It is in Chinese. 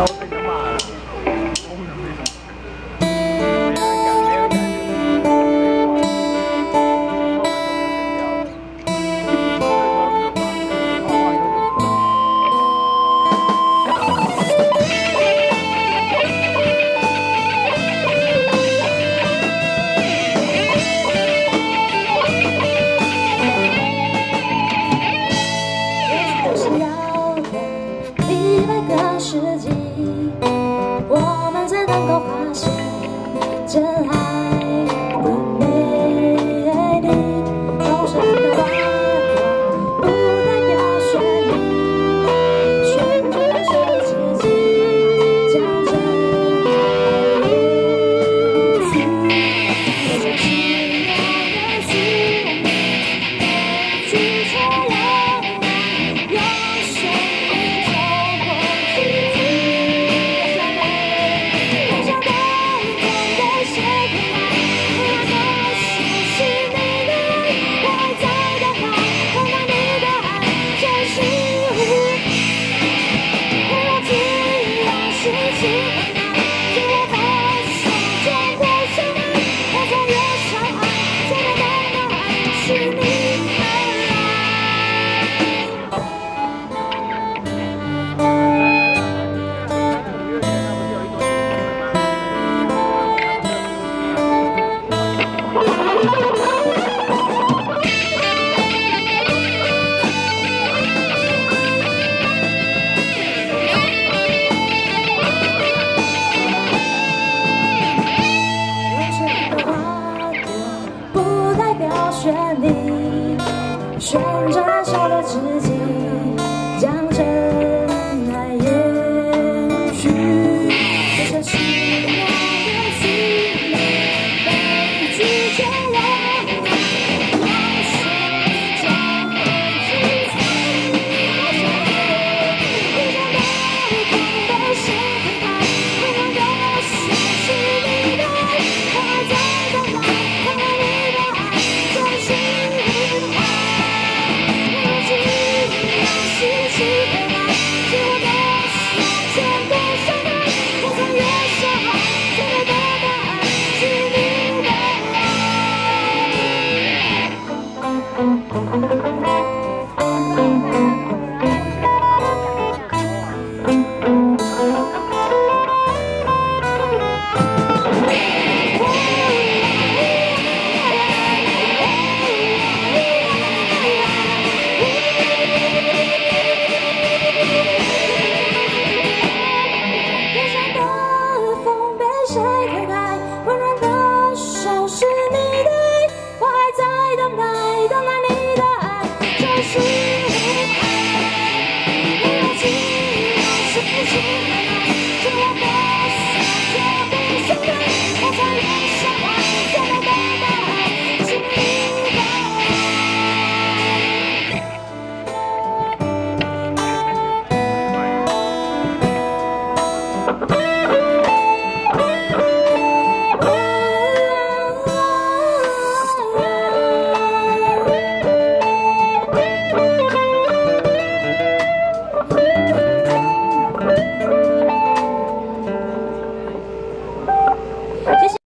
我被人骂了，工人那种，没人敢，没人敢世纪，我们才能够发现真爱的美丽。同时的花朵不代表旋律，旋转是自己将真爱延续。我相信要延续，去却又有谁？ 旋律旋转燃烧的自己，将真爱延续。这些奇妙的心灵被拒绝了，有谁将会去猜？遇见不同的心态，会让我相信你的爱，我还在等待，看看你的爱。 真心话，如今要失去回来，是我的手全都伤害，我曾越伤害，现在的答案是你的爱。